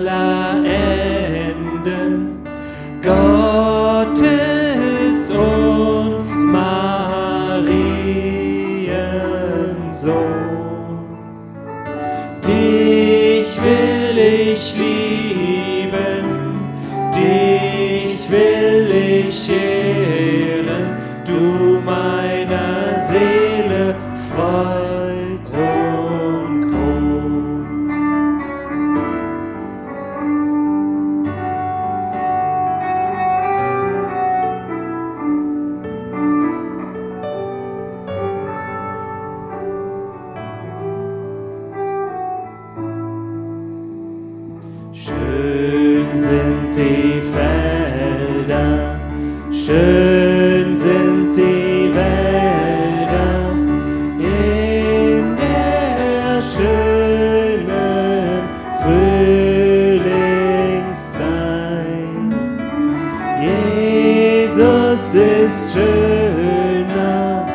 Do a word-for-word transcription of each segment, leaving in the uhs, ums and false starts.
aller Enden, Gottes und Mariensohn. Dich will ich lieben, dich will ich ehren, du meiner Seele Freud und Kron. Schön sind die Felder, schön sind die Wälder in der schönen Frühlingszeit. Jesus ist schöner,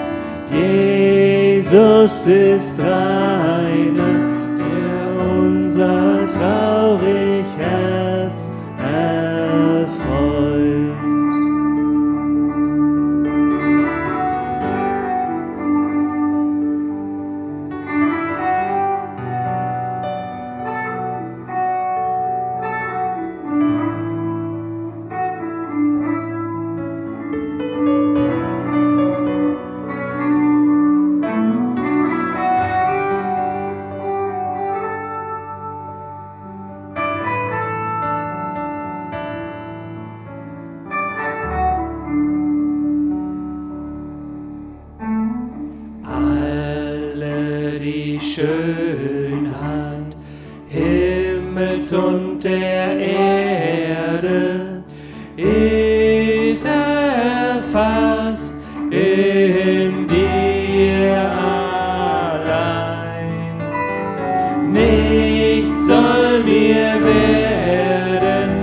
Jesus ist reiner, der unser traurig Herz erfreut. Schönheit Himmels und der Erde ist erfasst in dir allein. Nichts soll mir werden,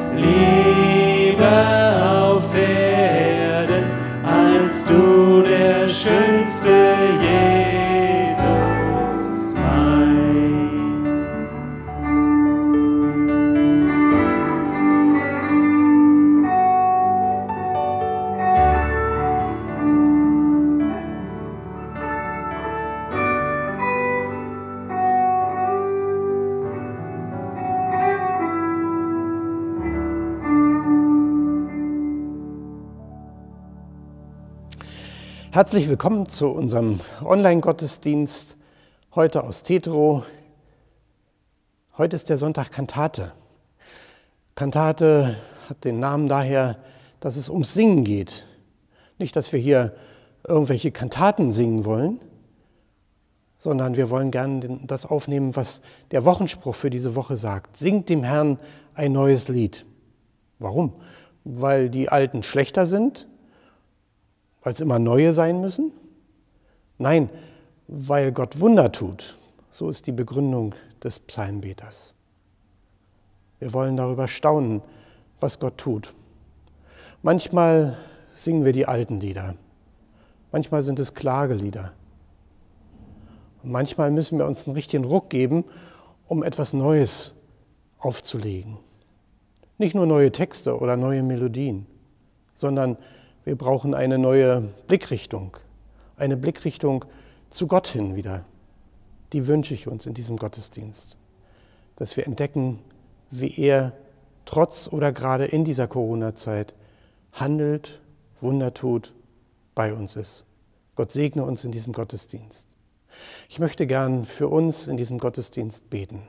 lieber auf Erden, als du, der schönste Jesus. Herzlich willkommen zu unserem Online-Gottesdienst, heute aus Tetro. Heute ist der Sonntag Kantate. Kantate hat den Namen daher, dass es ums Singen geht. Nicht, dass wir hier irgendwelche Kantaten singen wollen, sondern wir wollen gerne das aufnehmen, was der Wochenspruch für diese Woche sagt. Singt dem Herrn ein neues Lied. Warum? Weil die Alten schlechter sind? Weil es immer neue sein müssen? Nein, weil Gott Wunder tut. So ist die Begründung des Psalmbeters. Wir wollen darüber staunen, was Gott tut. Manchmal singen wir die alten Lieder. Manchmal sind es Klagelieder. Und manchmal müssen wir uns einen richtigen Ruck geben, um etwas Neues aufzulegen. Nicht nur neue Texte oder neue Melodien, sondern wir brauchen eine neue Blickrichtung, eine Blickrichtung zu Gott hin wieder. Die wünsche ich uns in diesem Gottesdienst, dass wir entdecken, wie er trotz oder gerade in dieser Corona-Zeit handelt, Wunder tut, bei uns ist. Gott segne uns in diesem Gottesdienst. Ich möchte gern für uns in diesem Gottesdienst beten.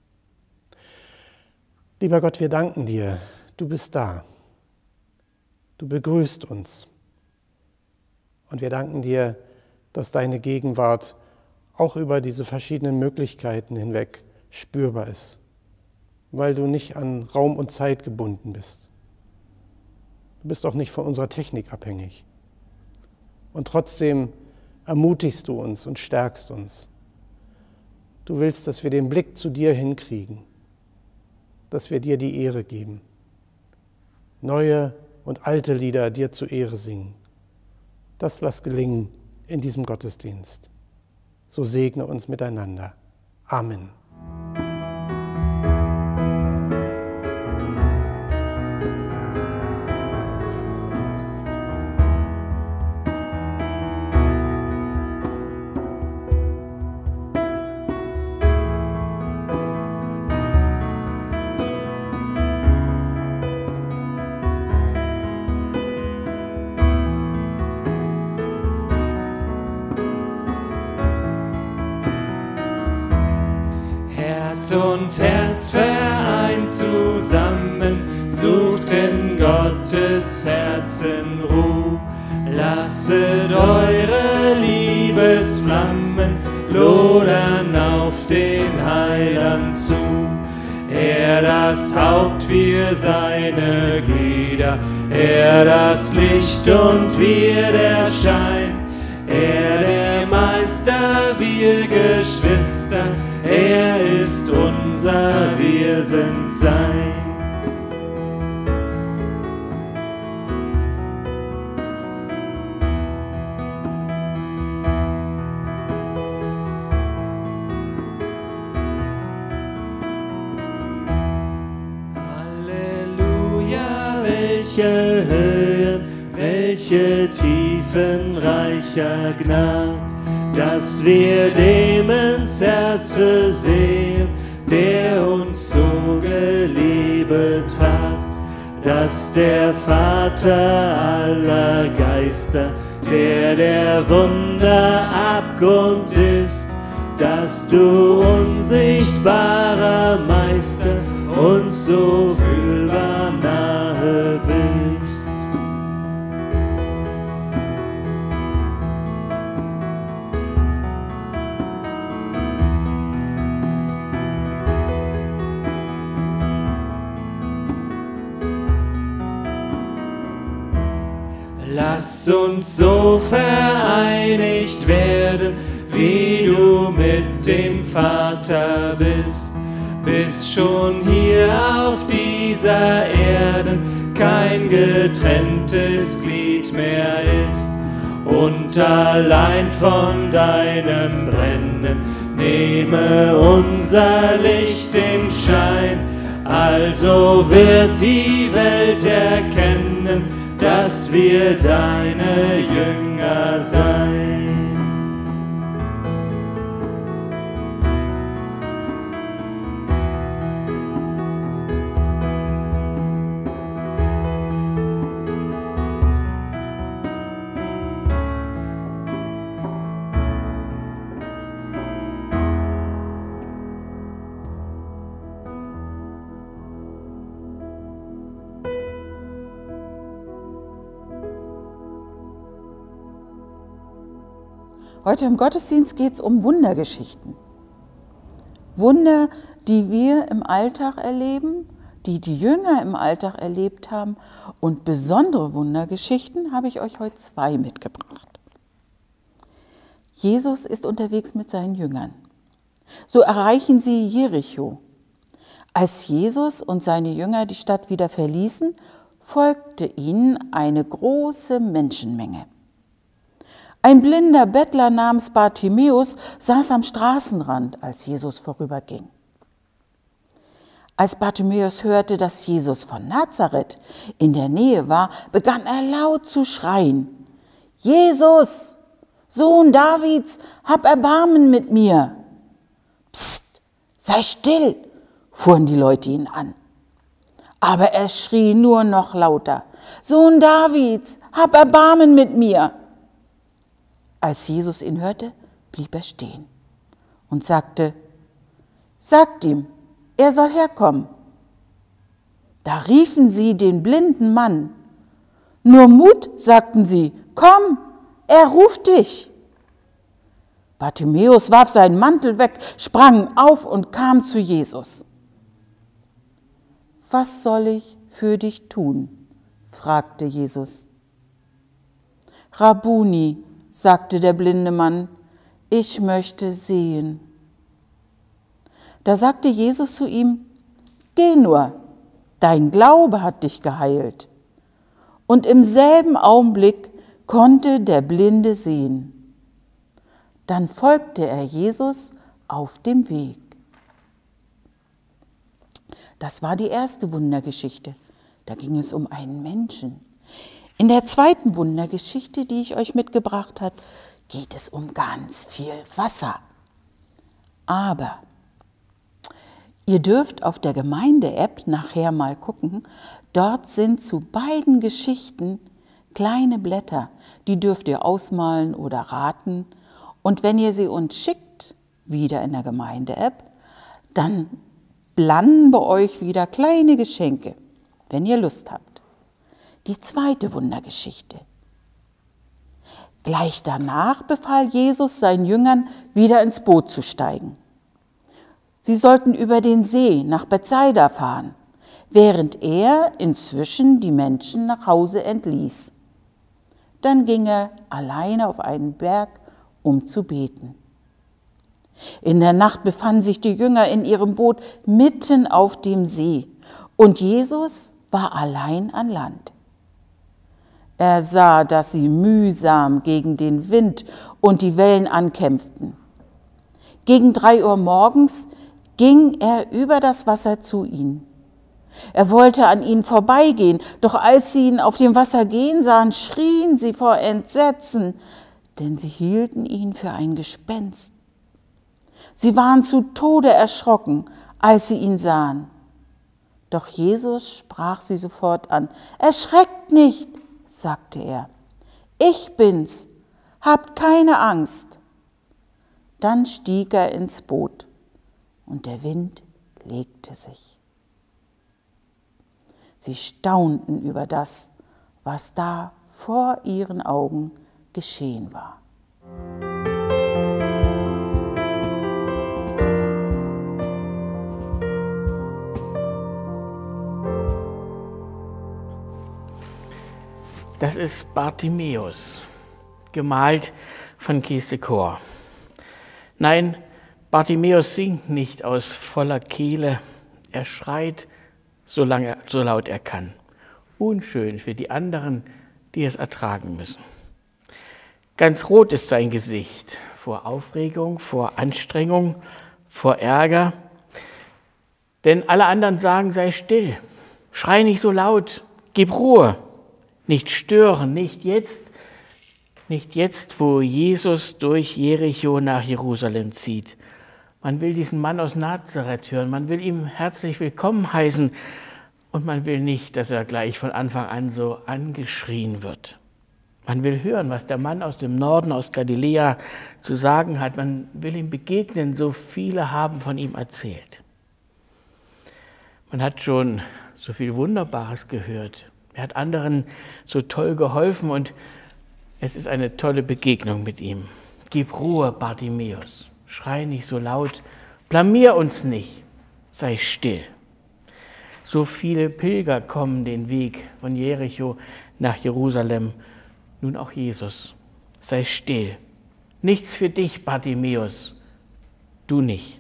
Lieber Gott, wir danken dir, du bist da. Du begrüßt uns. Und wir danken dir, dass deine Gegenwart auch über diese verschiedenen Möglichkeiten hinweg spürbar ist, weil du nicht an Raum und Zeit gebunden bist. Du bist auch nicht von unserer Technik abhängig. Und trotzdem ermutigst du uns und stärkst uns. Du willst, dass wir den Blick zu dir hinkriegen, dass wir dir die Ehre geben. Neue und alte Lieder dir zur Ehre singen. Das lass gelingen in diesem Gottesdienst. So segne uns miteinander. Amen. und Herz vereint zusammen, sucht in Gottes Herzen Ruh. Lasset eure Liebesflammen lodern auf den Heiland zu. Er das Haupt, wir seine Glieder, er das Licht und wir der Schein. Er der Meister, wir Geschwister, er ist unser, wir sind sein. Welche Höhen, welche Tiefen reicher Gnad, dass wir dem ins Herze sehen, der uns so geliebet hat, dass der Vater aller Geister, der der Wunder Abgrund ist, dass du unsichtbarer Meister uns so fühlbar nahe bist. Lass uns so vereinigt werden, wie du mit dem Vater bist, bis schon hier auf dieser Erden kein getrenntes Glied mehr ist. Und allein von deinem Brennen nehme unser Licht den Schein. Also wird die Welt erkennen, dass wir deine Jünger sein. Heute im Gottesdienst geht es um Wundergeschichten. Wunder, die wir im Alltag erleben, die die Jünger im Alltag erlebt haben. Und besondere Wundergeschichten habe ich euch heute zwei mitgebracht. Jesus ist unterwegs mit seinen Jüngern. So erreichen sie Jericho. Als Jesus und seine Jünger die Stadt wieder verließen, folgte ihnen eine große Menschenmenge. Ein blinder Bettler namens Bartimäus saß am Straßenrand, als Jesus vorüberging. Als Bartimäus hörte, dass Jesus von Nazareth in der Nähe war, begann er laut zu schreien: Jesus, Sohn Davids, hab Erbarmen mit mir! Psst, sei still, fuhren die Leute ihn an. Aber er schrie nur noch lauter: Sohn Davids, hab Erbarmen mit mir! Als Jesus ihn hörte, blieb er stehen und sagte: Sagt ihm, er soll herkommen. Da riefen sie den blinden Mann. Nur Mut, sagten sie, komm, er ruft dich. Bartimäus warf seinen Mantel weg, sprang auf und kam zu Jesus. Was soll ich für dich tun? Fragte Jesus. Rabbuni, sagte der blinde Mann, ich möchte sehen. Da sagte Jesus zu ihm: Geh nur, dein Glaube hat dich geheilt. Und im selben Augenblick konnte der Blinde sehen. Dann folgte er Jesus auf dem Weg. Das war die erste Wundergeschichte. Da ging es um einen Menschen. In der zweiten Wundergeschichte, die ich euch mitgebracht habe, geht es um ganz viel Wasser. Aber ihr dürft auf der Gemeinde-App nachher mal gucken. Dort sind zu beiden Geschichten kleine Blätter. Die dürft ihr ausmalen oder raten. Und wenn ihr sie uns schickt, wieder in der Gemeinde-App, dann landen bei euch wieder kleine Geschenke, wenn ihr Lust habt. Die zweite Wundergeschichte. Gleich danach befahl Jesus seinen Jüngern, wieder ins Boot zu steigen. Sie sollten über den See nach Bethsaida fahren, während er inzwischen die Menschen nach Hause entließ. Dann ging er alleine auf einen Berg, um zu beten. In der Nacht befanden sich die Jünger in ihrem Boot mitten auf dem See und Jesus war allein an Land. Er sah, dass sie mühsam gegen den Wind und die Wellen ankämpften. Gegen drei Uhr morgens ging er über das Wasser zu ihnen. Er wollte an ihnen vorbeigehen, doch als sie ihn auf dem Wasser gehen sahen, schrien sie vor Entsetzen, denn sie hielten ihn für ein Gespenst. Sie waren zu Tode erschrocken, als sie ihn sahen. Doch Jesus sprach sie sofort an. Erschreckt nicht, sagte er. Ich bin's, habt keine Angst. Dann stieg er ins Boot und der Wind legte sich. Sie staunten über das, was da vor ihren Augen geschehen war. Das ist Bartimäus, gemalt von Kees de Cor. Nein, Bartimäus singt nicht aus voller Kehle, er schreit, so lange, so laut er kann. Unschön für die anderen, die es ertragen müssen. Ganz rot ist sein Gesicht, vor Aufregung, vor Anstrengung, vor Ärger. Denn alle anderen sagen, sei still, schrei nicht so laut, gib Ruhe. Nicht stören, nicht jetzt, nicht jetzt, wo Jesus durch Jericho nach Jerusalem zieht. Man will diesen Mann aus Nazareth hören, man will ihm herzlich willkommen heißen und man will nicht, dass er gleich von Anfang an so angeschrien wird. Man will hören, was der Mann aus dem Norden, aus Galiläa zu sagen hat. Man will ihm begegnen, so viele haben von ihm erzählt. Man hat schon so viel Wunderbares gehört. Er hat anderen so toll geholfen und es ist eine tolle Begegnung mit ihm. Gib Ruhe, Bartimäus, schrei nicht so laut, blamier uns nicht, sei still. So viele Pilger kommen den Weg von Jericho nach Jerusalem, nun auch Jesus, sei still. Nichts für dich, Bartimäus, du nicht.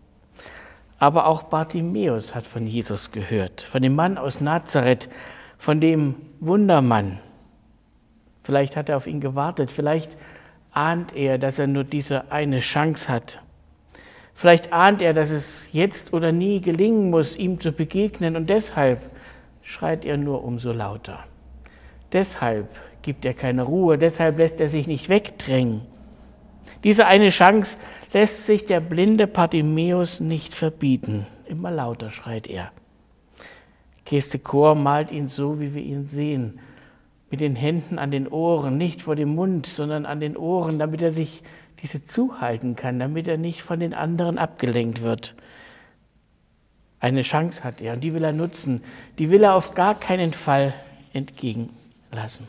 Aber auch Bartimäus hat von Jesus gehört, von dem Mann aus Nazareth, von dem Wundermann. Vielleicht hat er auf ihn gewartet, vielleicht ahnt er, dass er nur diese eine Chance hat. Vielleicht ahnt er, dass es jetzt oder nie gelingen muss, ihm zu begegnen und deshalb schreit er nur umso lauter. Deshalb gibt er keine Ruhe, deshalb lässt er sich nicht wegdrängen. Diese eine Chance lässt sich der blinde Bartimäus nicht verbieten. Immer lauter schreit er. Kees de Cor malt ihn so, wie wir ihn sehen, mit den Händen an den Ohren, nicht vor dem Mund, sondern an den Ohren, damit er sich diese zuhalten kann, damit er nicht von den anderen abgelenkt wird. Eine Chance hat er und die will er nutzen, die will er auf gar keinen Fall entgehen lassen.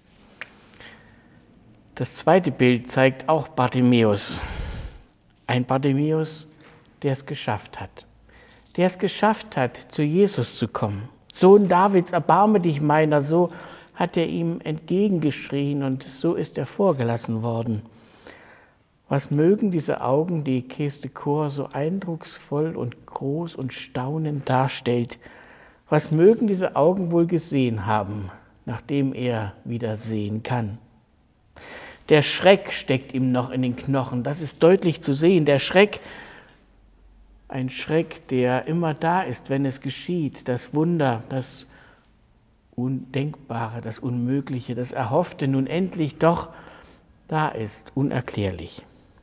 Das zweite Bild zeigt auch Bartimäus. Ein Bartimäus, der es geschafft hat. Der es geschafft hat, zu Jesus zu kommen. Sohn Davids, erbarme dich meiner, so hat er ihm entgegengeschrien und so ist er vorgelassen worden. Was mögen diese Augen, die Kees de Cor so eindrucksvoll und groß und staunend darstellt, was mögen diese Augen wohl gesehen haben, nachdem er wieder sehen kann? Der Schreck steckt ihm noch in den Knochen, das ist deutlich zu sehen. Der Schreck, ein Schreck, der immer da ist, wenn es geschieht, das Wunder, das Undenkbare, das Unmögliche, das Erhoffte nun endlich doch da ist, unerklärlich.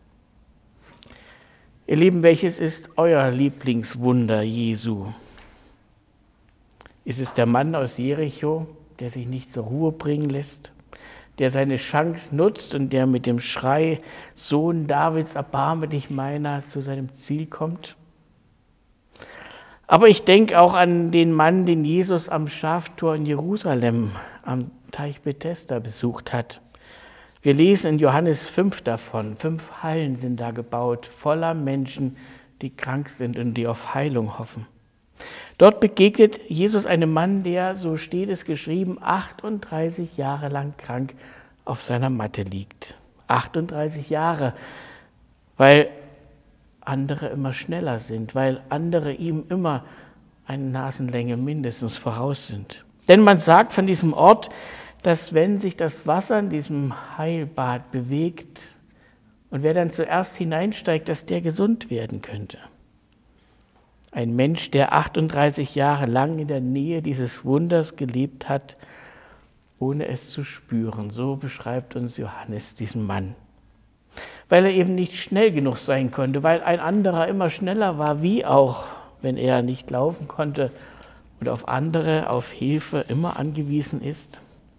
Ihr Lieben, welches ist euer Lieblingswunder Jesu? Ist es der Mann aus Jericho, der sich nicht zur Ruhe bringen lässt, der seine Chance nutzt und der mit dem Schrei, Sohn Davids, erbarme dich meiner, zu seinem Ziel kommt? Aber ich denke auch an den Mann, den Jesus am Schaftor in Jerusalem am Teich Bethesda besucht hat. Wir lesen in Johannes fünf davon. Fünf Hallen sind da gebaut, voller Menschen, die krank sind und die auf Heilung hoffen. Dort begegnet Jesus einem Mann, der, so steht es geschrieben, achtunddreißig Jahre lang krank auf seiner Matte liegt. achtunddreißig Jahre, weil andere immer schneller sind, weil andere ihm immer eine Nasenlänge mindestens voraus sind. Denn man sagt von diesem Ort, dass wenn sich das Wasser in diesem Heilbad bewegt und wer dann zuerst hineinsteigt, dass der gesund werden könnte. Ein Mensch, der achtunddreißig Jahre lang in der Nähe dieses Wunders gelebt hat, ohne es zu spüren. So beschreibt uns Johannes diesen Mann. Weil er eben nicht schnell genug sein konnte, weil ein anderer immer schneller war, wie auch, wenn er nicht laufen konnte und auf andere, auf Hilfe immer angewiesen ist.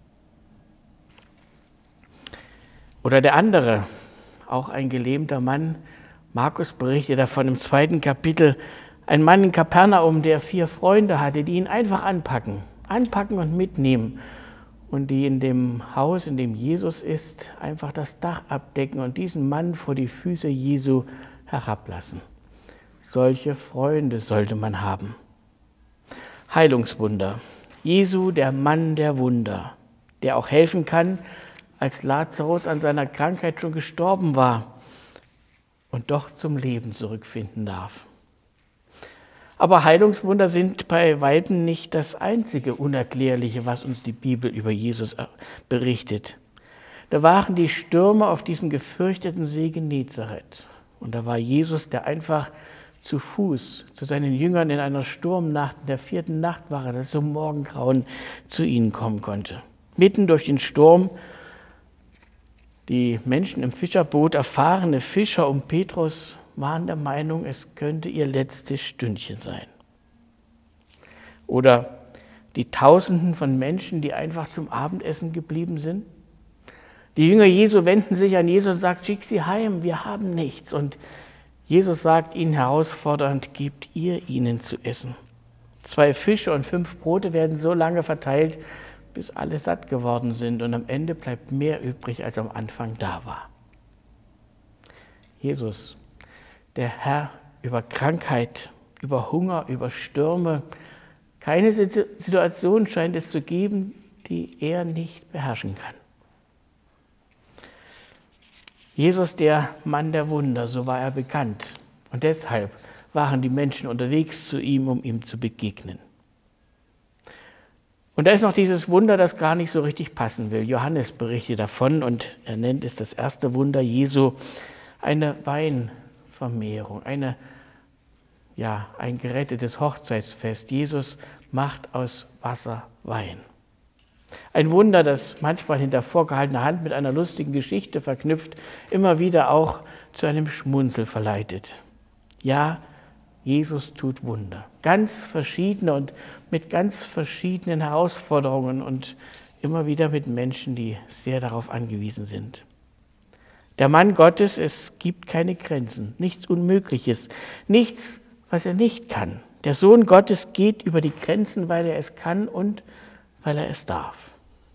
Oder der andere, auch ein gelähmter Mann, Markus berichtet davon im zweiten Kapitel, ein Mann in Kapernaum, der vier Freunde hatte, die ihn einfach anpacken, anpacken und mitnehmen und die in dem Haus, in dem Jesus ist, einfach das Dach abdecken und diesen Mann vor die Füße Jesu herablassen. Solche Freunde sollte man haben. Heilungswunder. Jesu, der Mann der Wunder, der auch helfen kann, als Lazarus an seiner Krankheit schon gestorben war und doch zum Leben zurückfinden darf. Aber Heilungswunder sind bei weitem nicht das einzige Unerklärliche, was uns die Bibel über Jesus berichtet. Da waren die Stürme auf diesem gefürchteten See Genezareth. Und da war Jesus, der einfach zu Fuß zu seinen Jüngern in einer Sturmnacht, in der vierten Nachtwache, das zum Morgengrauen zu ihnen kommen konnte. Mitten durch den Sturm, die Menschen im Fischerboot, erfahrene Fischer um Petrus, waren der Meinung, es könnte ihr letztes Stündchen sein. Oder die Tausenden von Menschen, die einfach zum Abendessen geblieben sind. Die Jünger Jesu wenden sich an Jesus und sagen, schick sie heim, wir haben nichts. Und Jesus sagt ihnen herausfordernd, gebt ihr ihnen zu essen. Zwei Fische und fünf Brote werden so lange verteilt, bis alle satt geworden sind. Und am Ende bleibt mehr übrig, als am Anfang da war. Jesus, der Herr über Krankheit, über Hunger, über Stürme. Keine Situation scheint es zu geben, die er nicht beherrschen kann. Jesus, der Mann der Wunder, so war er bekannt. Und deshalb waren die Menschen unterwegs zu ihm, um ihm zu begegnen. Und da ist noch dieses Wunder, das gar nicht so richtig passen will. Johannes berichtet davon und er nennt es das erste Wunder Jesu, eine Weinvermehrung, eine, ja, ein gerettetes Hochzeitsfest. Jesus macht aus Wasser Wein. Ein Wunder, das manchmal hinter vorgehaltener Hand mit einer lustigen Geschichte verknüpft, immer wieder auch zu einem Schmunzel verleitet. Ja, Jesus tut Wunder. Ganz verschiedene und mit ganz verschiedenen Herausforderungen und immer wieder mit Menschen, die sehr darauf angewiesen sind. Der Mann Gottes, es gibt keine Grenzen, nichts Unmögliches, nichts, was er nicht kann. Der Sohn Gottes geht über die Grenzen, weil er es kann und weil er es darf.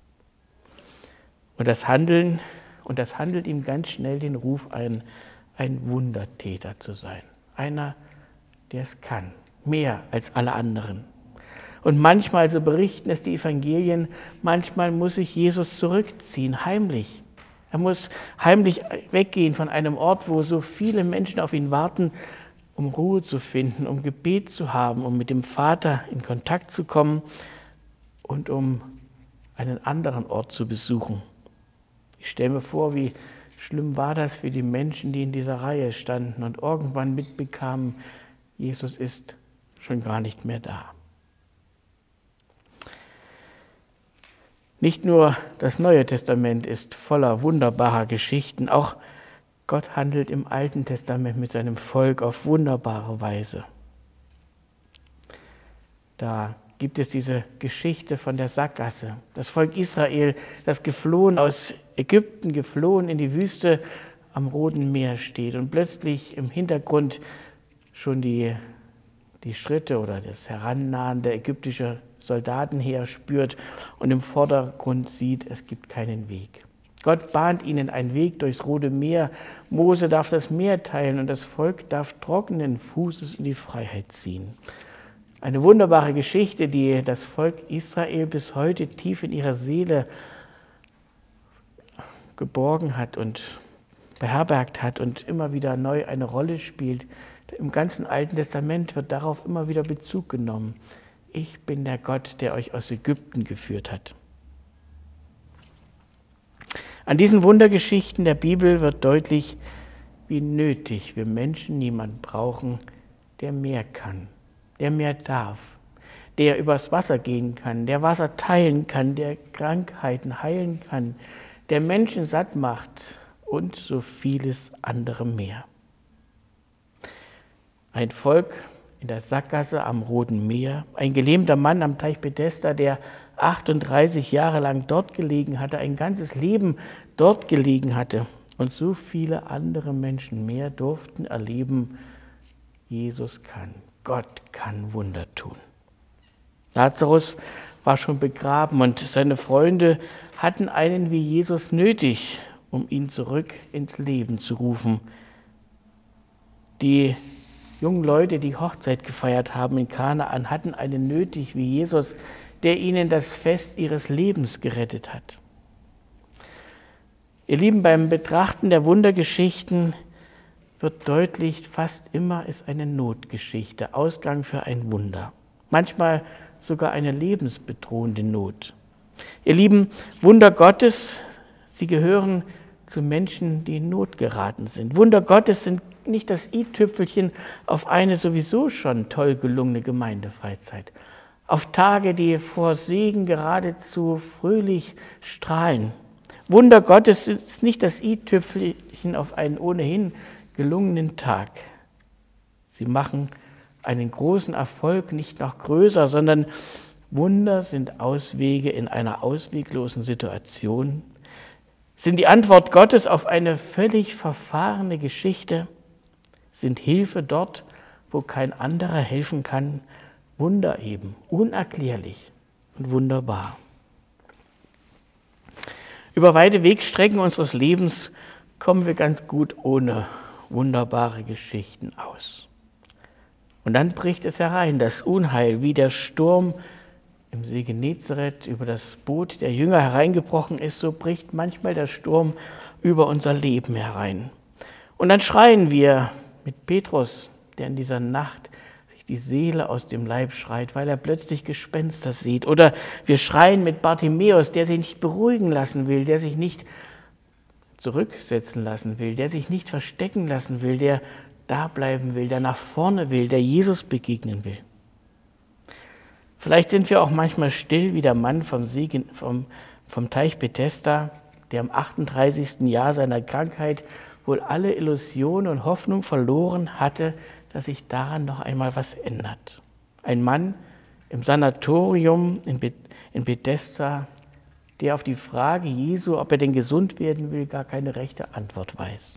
Und das Handeln, und das handelt ihm ganz schnell den Ruf ein, ein Wundertäter zu sein. Einer, der es kann, mehr als alle anderen. Und manchmal, so berichten es die Evangelien, manchmal muss sich Jesus zurückziehen, heimlich. Er muss heimlich weggehen von einem Ort, wo so viele Menschen auf ihn warten, um Ruhe zu finden, um Gebet zu haben, um mit dem Vater in Kontakt zu kommen und um einen anderen Ort zu besuchen. Ich stelle mir vor, wie schlimm war das für die Menschen, die in dieser Reihe standen und irgendwann mitbekamen, Jesus ist schon gar nicht mehr da. Nicht nur das Neue Testament ist voller wunderbarer Geschichten, auch Gott handelt im Alten Testament mit seinem Volk auf wunderbare Weise. Da gibt es diese Geschichte von der Sackgasse. Das Volk Israel, das geflohen aus Ägypten, geflohen in die Wüste am Roten Meer steht und plötzlich im Hintergrund schon die die Schritte oder das Herannahen der ägyptischen Soldatenheer spürt und im Vordergrund sieht, es gibt keinen Weg. Gott bahnt ihnen einen Weg durchs Rote Meer. Mose darf das Meer teilen und das Volk darf trockenen Fußes in die Freiheit ziehen. Eine wunderbare Geschichte, die das Volk Israel bis heute tief in ihrer Seele geborgen hat und beherbergt hat und immer wieder neu eine Rolle spielt. Im ganzen Alten Testament wird darauf immer wieder Bezug genommen. Ich bin der Gott, der euch aus Ägypten geführt hat. An diesen Wundergeschichten der Bibel wird deutlich, wie nötig wir Menschen jemanden brauchen, der mehr kann, der mehr darf, der übers Wasser gehen kann, der Wasser teilen kann, der Krankheiten heilen kann, der Menschen satt macht und so vieles andere mehr. Ein Volk in der Sackgasse am Roten Meer, ein gelähmter Mann am Teich Bethesda, der achtunddreißig Jahre lang dort gelegen hatte, ein ganzes Leben dort gelegen hatte. Und so viele andere Menschen mehr durften erleben, Jesus kann, Gott kann Wunder tun. Lazarus war schon begraben und seine Freunde hatten einen wie Jesus nötig, um ihn zurück ins Leben zu rufen. Die jungen Leute, die Hochzeit gefeiert haben in Kanaan, hatten einen nötig wie Jesus, der ihnen das Fest ihres Lebens gerettet hat. Ihr Lieben, beim Betrachten der Wundergeschichten wird deutlich, fast immer ist eine Notgeschichte, Ausgang für ein Wunder. Manchmal sogar eine lebensbedrohende Not. Ihr Lieben, Wunder Gottes, sie gehören zu Menschen, die in Not geraten sind. Wunder Gottes sind nicht das i-Tüpfelchen auf eine sowieso schon toll gelungene Gemeindefreizeit. Auf Tage, die vor Segen geradezu fröhlich strahlen. Wunder Gottes ist nicht das i-Tüpfelchen auf einen ohnehin gelungenen Tag. Sie machen einen großen Erfolg nicht noch größer, sondern Wunder sind Auswege in einer ausweglosen Situation, sind die Antwort Gottes auf eine völlig verfahrene Geschichte, sind Hilfe dort, wo kein anderer helfen kann, Wunder eben, unerklärlich und wunderbar. Über weite Wegstrecken unseres Lebens kommen wir ganz gut ohne wunderbare Geschichten aus. Und dann bricht es herein, das Unheil, wie der Sturm im See Genezareth über das Boot der Jünger hereingebrochen ist, so bricht manchmal der Sturm über unser Leben herein. Und dann schreien wir mit Petrus, der in dieser Nacht sich die Seele aus dem Leib schreit, weil er plötzlich Gespenster sieht. Oder wir schreien mit Bartimäus, der sich nicht beruhigen lassen will, der sich nicht zurücksetzen lassen will, der sich nicht verstecken lassen will, der da bleiben will, der nach vorne will, der Jesus begegnen will. Vielleicht sind wir auch manchmal still wie der Mann vom, See, vom, vom Teich Bethesda, der im achtunddreißigsten Jahr seiner Krankheit wohl alle Illusion und Hoffnung verloren hatte, dass sich daran noch einmal was ändert. Ein Mann im Sanatorium in, Be- in Bethesda, der auf die Frage Jesu, ob er denn gesund werden will, gar keine rechte Antwort weiß.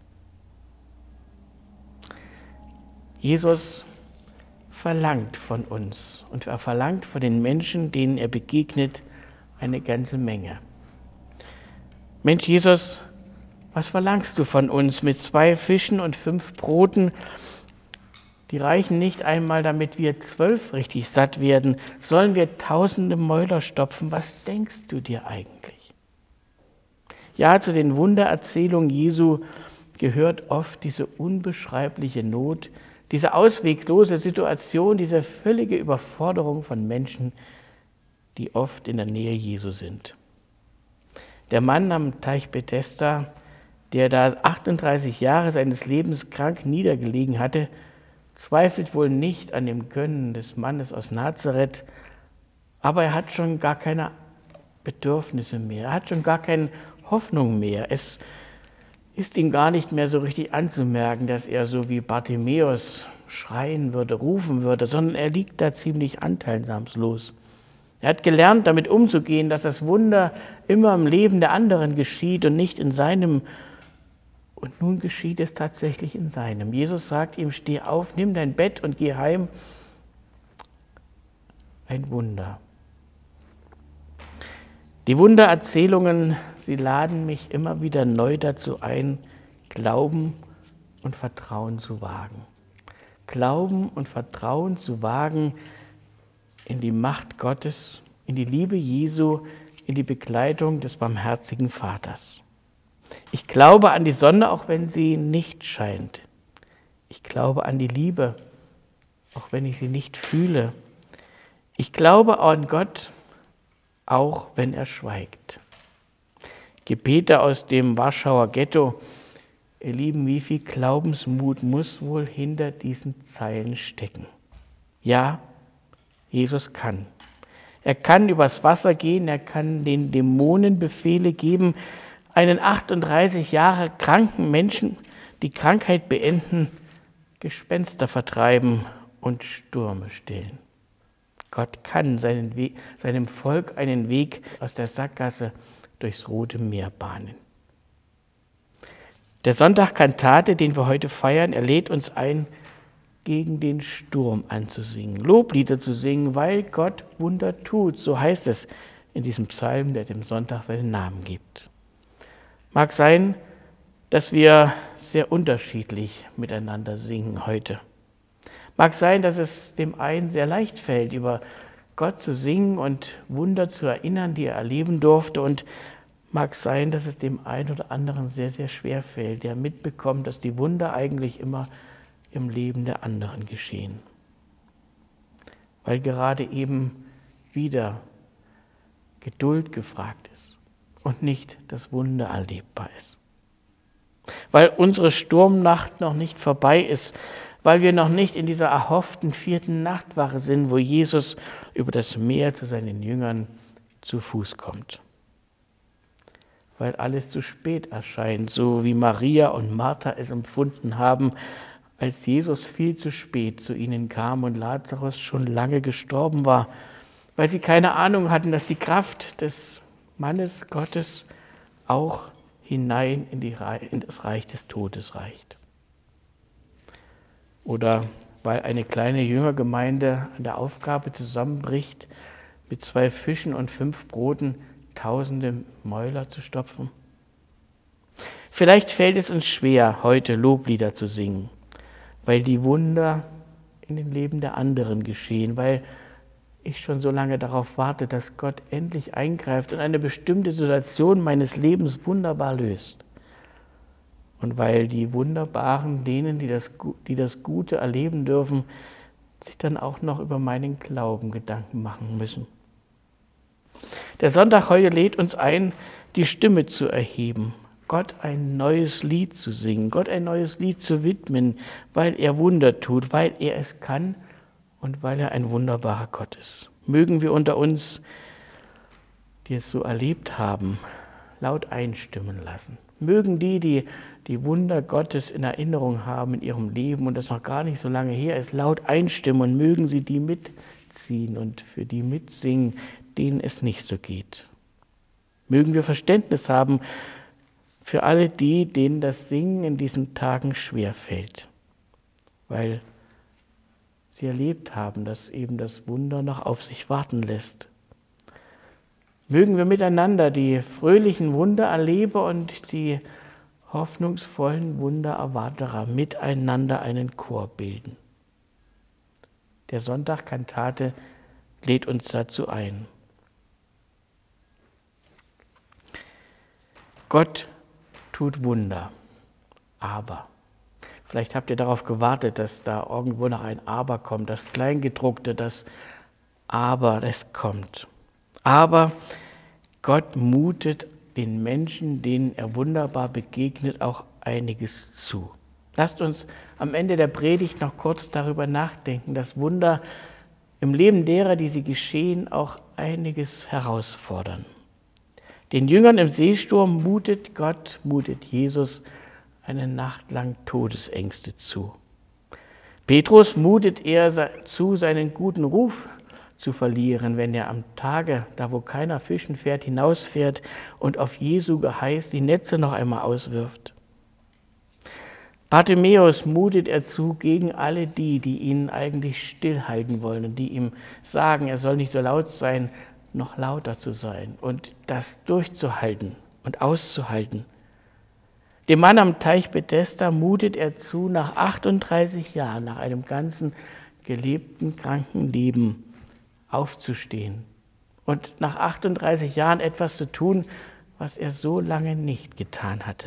Jesus verlangt von uns und er verlangt von den Menschen, denen er begegnet, eine ganze Menge. Mensch, Jesus, was verlangst du von uns mit zwei Fischen und fünf Broten? Die reichen nicht einmal, damit wir zwölf richtig satt werden. Sollen wir tausende Mäuler stopfen? Was denkst du dir eigentlich? Ja, zu den Wundererzählungen Jesu gehört oft diese unbeschreibliche Not, diese ausweglose Situation, diese völlige Überforderung von Menschen, die oft in der Nähe Jesu sind. Der Mann am Teich Bethesda, der da achtunddreißig Jahre seines Lebens krank niedergelegen hatte, zweifelt wohl nicht an dem Können des Mannes aus Nazareth, aber er hat schon gar keine Bedürfnisse mehr, er hat schon gar keine Hoffnung mehr. Es ist ihm gar nicht mehr so richtig anzumerken, dass er so wie Bartimäus schreien würde, rufen würde, sondern er liegt da ziemlich anteilnahmslos. Er hat gelernt, damit umzugehen, dass das Wunder immer im Leben der anderen geschieht und nicht in seinem. Und nun geschieht es tatsächlich in seinem. Jesus sagt ihm, steh auf, nimm dein Bett und geh heim. ein Wunder. Die Wundererzählungen, sie laden mich immer wieder neu dazu ein, Glauben und Vertrauen zu wagen. Glauben und Vertrauen zu wagen in die Macht Gottes, in die Liebe Jesu, in die Begleitung des barmherzigen Vaters. Ich glaube an die Sonne, auch wenn sie nicht scheint. Ich glaube an die Liebe, auch wenn ich sie nicht fühle. Ich glaube an Gott, auch wenn er schweigt. Gebete aus dem Warschauer Ghetto. Ihr Lieben, wie viel Glaubensmut muss wohl hinter diesen Zeilen stecken? Ja, Jesus kann. Er kann übers Wasser gehen, er kann den Dämonen Befehle geben, einen achtunddreißig Jahre kranken Menschen die Krankheit beenden, Gespenster vertreiben und Stürme stillen. Gott kann seinen Weg, seinem Volk einen Weg aus der Sackgasse durchs Rote Meer bahnen. Der Sonntag Kantate, den wir heute feiern, er lädt uns ein, gegen den Sturm anzusingen, Loblieder zu singen, weil Gott Wunder tut. So heißt es in diesem Psalm, der dem Sonntag seinen Namen gibt. Mag sein, dass wir sehr unterschiedlich miteinander singen heute. Mag sein, dass es dem einen sehr leicht fällt, über Gott zu singen und Wunder zu erinnern, die er erleben durfte. Und mag sein, dass es dem einen oder anderen sehr, sehr schwer fällt, der mitbekommt, dass die Wunder eigentlich immer im Leben der anderen geschehen. Weil gerade eben wieder Geduld gefragt ist und nicht das Wunder erlebbar ist. Weil unsere Sturmnacht noch nicht vorbei ist, weil wir noch nicht in dieser erhofften vierten Nachtwache sind, wo Jesus über das Meer zu seinen Jüngern zu Fuß kommt. Weil alles zu spät erscheint, so wie Maria und Martha es empfunden haben, als Jesus viel zu spät zu ihnen kam und Lazarus schon lange gestorben war, weil sie keine Ahnung hatten, dass die Kraft des Mannes Gottes auch hinein in, die, in das Reich des Todes reicht. Oder weil eine kleine Jüngergemeinde an der Aufgabe zusammenbricht, mit zwei Fischen und fünf Broten tausende Mäuler zu stopfen. Vielleicht fällt es uns schwer, heute Loblieder zu singen, weil die Wunder in den Leben der anderen geschehen, weil ich schon so lange darauf warte, dass Gott endlich eingreift und eine bestimmte Situation meines Lebens wunderbar löst. Und weil die Wunderbaren, denen, die das, die das Gute erleben dürfen, sich dann auch noch über meinen Glauben Gedanken machen müssen. Der Sonntag heute lädt uns ein, die Stimme zu erheben, Gott ein neues Lied zu singen, Gott ein neues Lied zu widmen, weil er Wunder tut, weil er es kann und weil er ein wunderbarer Gott ist. Mögen wir unter uns, die es so erlebt haben, laut einstimmen lassen. Mögen die, die die Wunder Gottes in Erinnerung haben in ihrem Leben und das noch gar nicht so lange her ist, laut einstimmen und mögen sie die mitziehen und für die mitsingen, denen es nicht so geht. Mögen wir Verständnis haben für alle die, denen das Singen in diesen Tagen schwerfällt, weil sie erlebt haben, dass eben das Wunder noch auf sich warten lässt. Mögen wir miteinander die fröhlichen Wundererleber und die hoffnungsvollen Wundererwarterer miteinander einen Chor bilden. Der Sonntag Kantate lädt uns dazu ein. Gott tut Wunder, aber, vielleicht habt ihr darauf gewartet, dass da irgendwo noch ein Aber kommt, das Kleingedruckte, das Aber, das kommt. Aber Gott mutet den Menschen, denen er wunderbar begegnet, auch einiges zu. Lasst uns am Ende der Predigt noch kurz darüber nachdenken, dass Wunder im Leben derer, die sie geschehen, auch einiges herausfordern. Den Jüngern im Seesturm mutet Gott, mutet Jesus eine Nacht lang Todesängste zu. Petrus mutet er zu, seinen guten Ruf zu verlieren, wenn er am Tage, da wo keiner fischen fährt, hinausfährt und auf Jesu Geheiß die Netze noch einmal auswirft. Bartimäus mutet er zu gegen alle die, die ihn eigentlich stillhalten wollen und die ihm sagen, er soll nicht so laut sein, noch lauter zu sein und das durchzuhalten und auszuhalten. Dem Mann am Teich Bethesda mutet er zu, nach achtunddreißig Jahren, nach einem ganzen gelebten, kranken Leben aufzustehen und nach achtunddreißig Jahren etwas zu tun, was er so lange nicht getan hatte.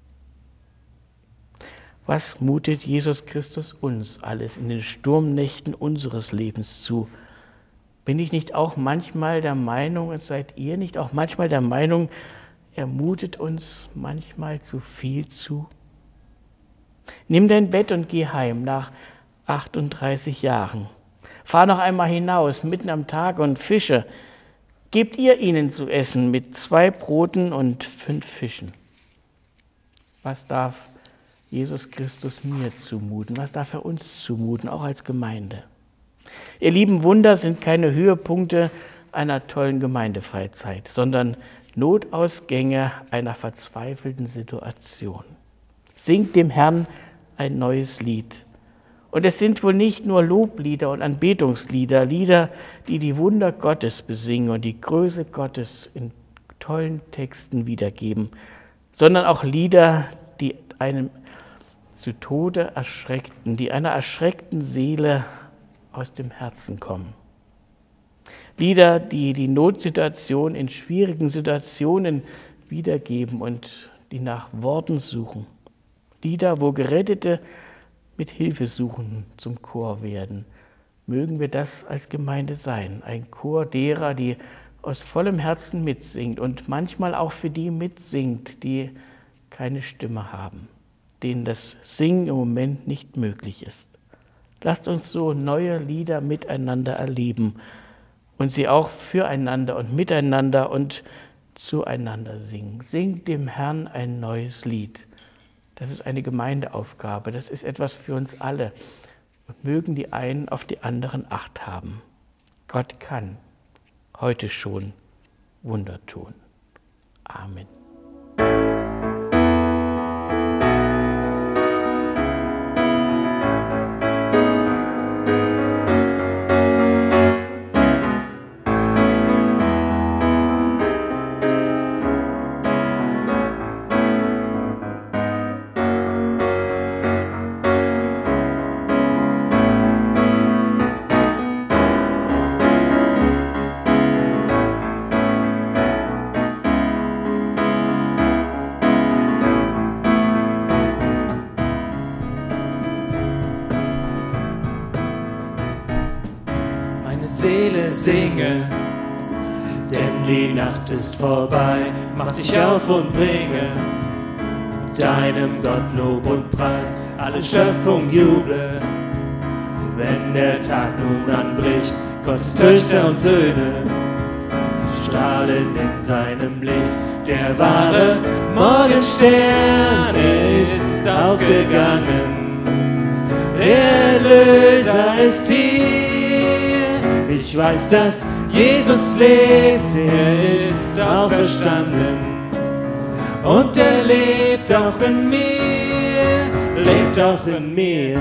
Was mutet Jesus Christus uns alles in den Sturmnächten unseres Lebens zu? Bin ich nicht auch manchmal der Meinung, und seid ihr nicht auch manchmal der Meinung, er mutet uns manchmal zu viel zu? Nimm dein Bett und geh heim nach achtunddreißig Jahren. Fahr noch einmal hinaus, mitten am Tag und fische. Gebt ihr ihnen zu essen mit zwei Broten und fünf Fischen. Was darf Jesus Christus mir zumuten? Was darf er uns zumuten, auch als Gemeinde? Ihr lieben, Wunder sind keine Höhepunkte einer tollen Gemeindefreizeit, sondern Notausgänge einer verzweifelten Situation. Singt dem Herrn ein neues Lied. Und es sind wohl nicht nur Loblieder und Anbetungslieder, Lieder, die die Wunder Gottes besingen und die Größe Gottes in tollen Texten wiedergeben, sondern auch Lieder, die einem zu Tode erschreckten, die einer erschreckten Seele aus dem Herzen kommen. Lieder, die die Notsituation in schwierigen Situationen wiedergeben und die nach Worten suchen. Lieder, wo Gerettete mit Hilfesuchenden zum Chor werden. Mögen wir das als Gemeinde sein, ein Chor derer, die aus vollem Herzen mitsingt und manchmal auch für die mitsingt, die keine Stimme haben, denen das Singen im Moment nicht möglich ist. Lasst uns so neue Lieder miteinander erleben und sie auch füreinander und miteinander und zueinander singen. Singt dem Herrn ein neues Lied. Das ist eine Gemeindeaufgabe, das ist etwas für uns alle. Und mögen die einen auf die anderen Acht haben. Gott kann heute schon Wunder tun. Amen. Seele, singe, denn die Nacht ist vorbei. Mach dich auf und bringe deinem Gott Lob und Preis. Alle Schöpfung juble, wenn der Tag nun anbricht. Gottes Töchter und Söhne strahlen in seinem Licht. Der wahre Morgenstern ist aufgegangen, der Erlöser ist hier. Ich weiß, dass Jesus lebt, er ist auferstanden und er lebt auch in mir, lebt auch in mir.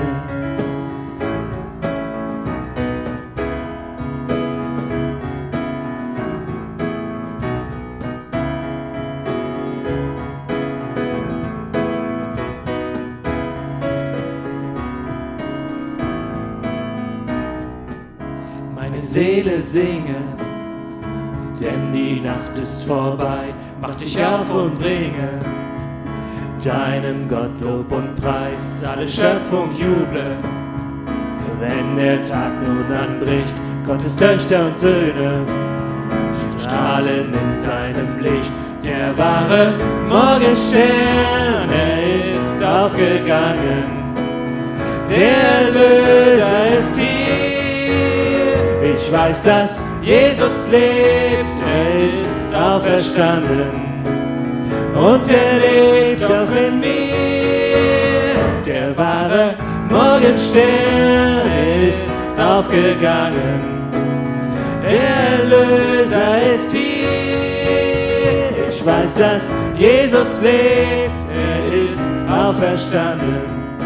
Seele, singe, denn die Nacht ist vorbei. Mach dich auf und bringe deinem Gott Lob und Preis. Alle Schöpfung juble, wenn der Tag nun anbricht. Gottes Töchter und Söhne strahlen in seinem Licht. Der wahre Morgenstern, er ist aufgegangen, der Erlöser ist hier. Ich weiß, dass Jesus lebt, er ist auferstanden und er lebt auch in mir. Der wahre Morgenstern ist aufgegangen, der Erlöser ist hier. Ich weiß, dass Jesus lebt, er ist auferstanden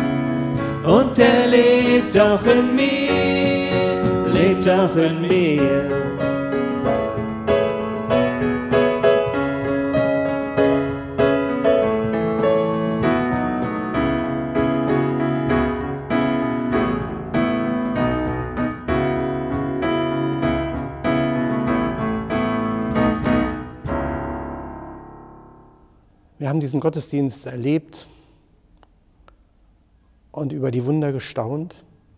und er lebt auch in mir, lebt auch in mir. Wir haben diesen Gottesdienst erlebt und über die Wunder gestaunt.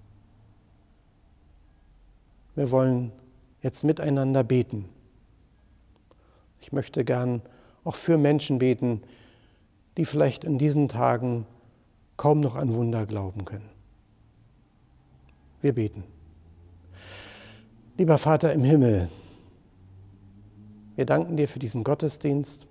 Wir wollen jetzt miteinander beten. Ich möchte gern auch für Menschen beten, die vielleicht in diesen Tagen kaum noch an Wunder glauben können. Wir beten. Lieber Vater im Himmel, wir danken dir für diesen Gottesdienst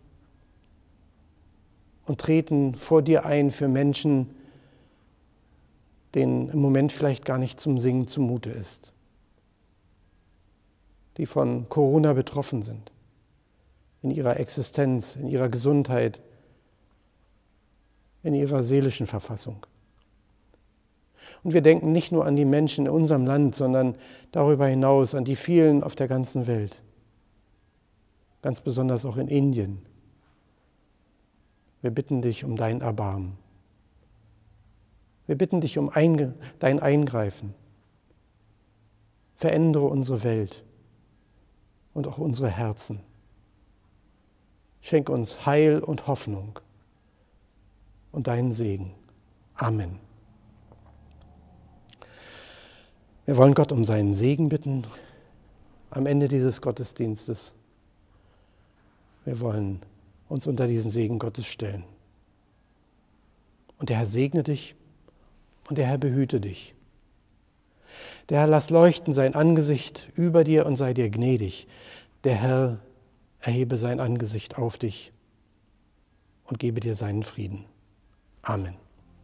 und treten vor dir ein für Menschen, denen im Moment vielleicht gar nicht zum Singen zumute ist, die von Corona betroffen sind, in ihrer Existenz, in ihrer Gesundheit, in ihrer seelischen Verfassung. Und wir denken nicht nur an die Menschen in unserem Land, sondern darüber hinaus an die vielen auf der ganzen Welt, ganz besonders auch in Indien. Wir bitten dich um dein Erbarmen. Wir bitten dich um ein, dein Eingreifen. Verändere unsere Welt und auch unsere Herzen. Schenk uns Heil und Hoffnung und deinen Segen. Amen. Wir wollen Gott um seinen Segen bitten am Ende dieses Gottesdienstes. Wir wollen uns unter diesen Segen Gottes stellen. Und der Herr segne dich und der Herr behüte dich. Der Herr lass leuchten sein Angesicht über dir und sei dir gnädig. Der Herr erhebe sein Angesicht auf dich und gebe dir seinen Frieden. Amen.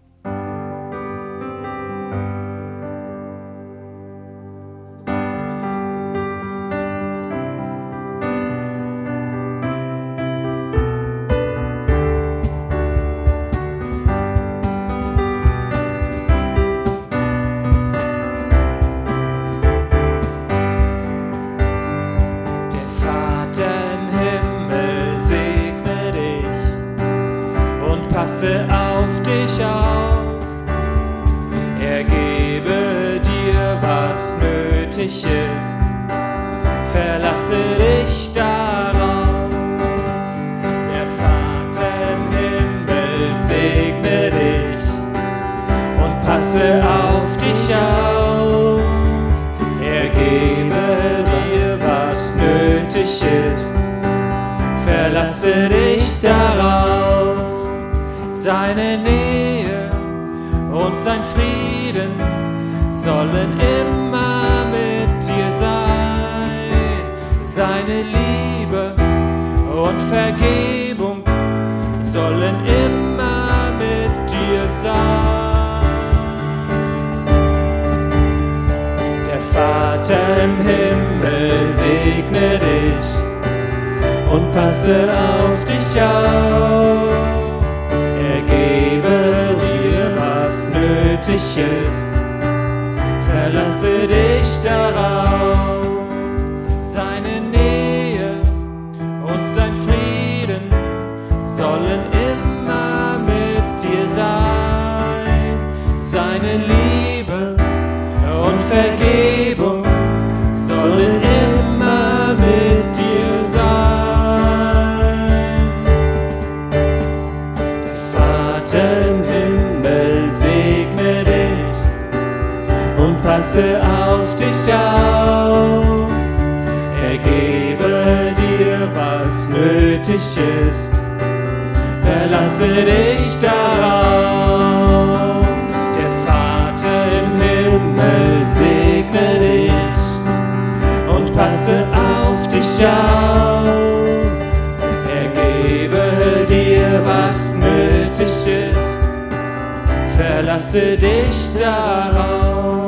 Passe auf dich auf, er gebe dir, was nötig ist, verlasse dich darauf. Der Vater im Himmel segne dich und passe auf dich auf, er gebe dir, was nötig ist, verlasse dich darauf. Seine Nähe und sein Frieden sollen immer mit dir sein. Seine Liebe und Vergebung sollen immer mit dir sein. Der Vater im Himmel segne dich und passe auf dich auf. Gebe dir, was nötig ist, verlasse dich darauf. Seine Nähe und sein Frieden sollen immer mit dir sein. Seine Liebe und Vergebung sollen immer mit dir sein. Im Himmel segne dich und passe auf dich auf. Er gebe dir, was nötig ist, verlasse dich darauf. Der Vater im Himmel segne dich und passe auf dich auf. Er gebe dir, was nötig ist, verlasse dich darauf.